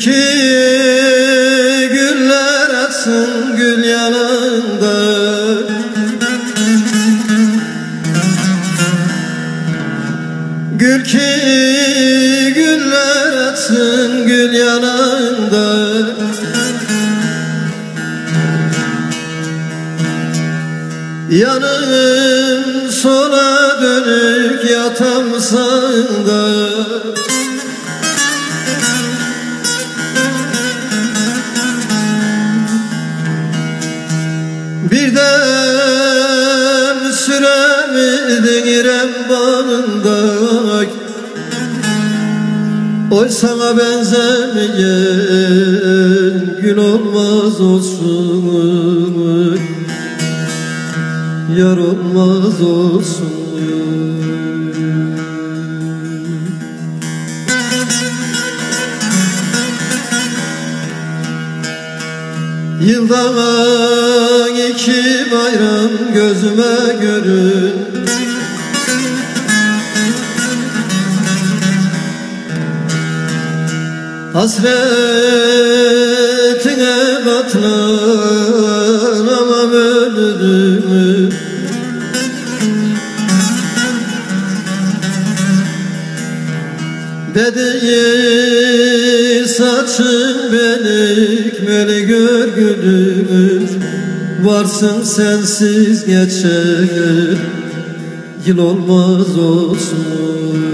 ki güller açsın gül yanında, gül ki güller açsın gül yanında. Yanım sola dönük yatam sağında, bir dem süremedin İrem bağında. Oy sana benzemeyen gül olmaz olsun, yar olmaz olsun. Yıldan iki bayram gözüme görün, hasretine katlanamam öldüm. Dediği saçın benik meli görgülüm, varsın sensiz geçer yıl olmaz olsun.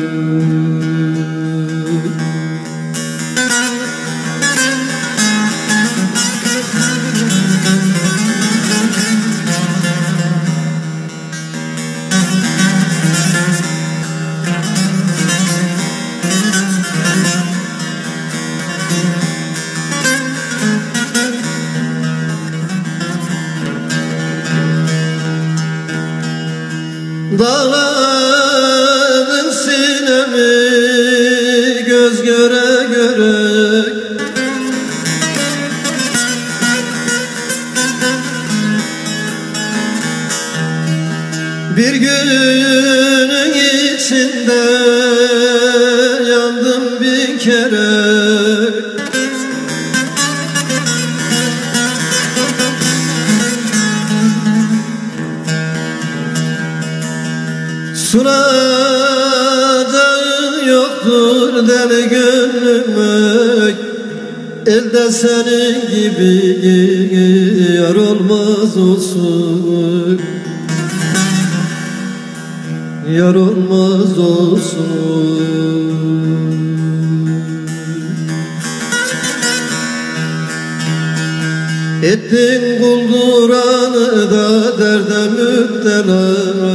Dağladın sinemi göz göre göre, bir günün içinde yandım bin kere. Sunacağın yoktur deli gönlüme, elde senin gibi yar olmaz olsun, yar olmaz olsun. Ettin kulduranı da derde müptela,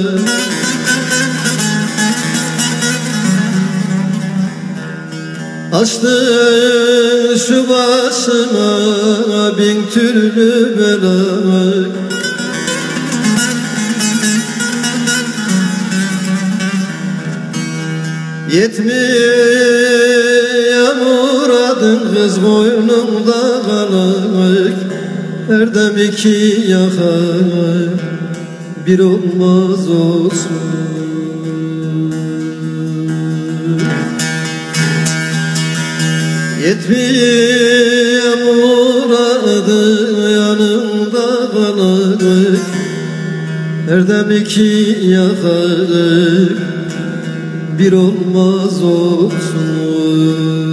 açtın şu başıma bin türlü bela. Yetmiyor muradın kız boynumda kalık, erdem iki yaka bir olmaz olsun. Yetmiyor muradı yanımda kalık, erdem iki yaka bir olmaz olsun.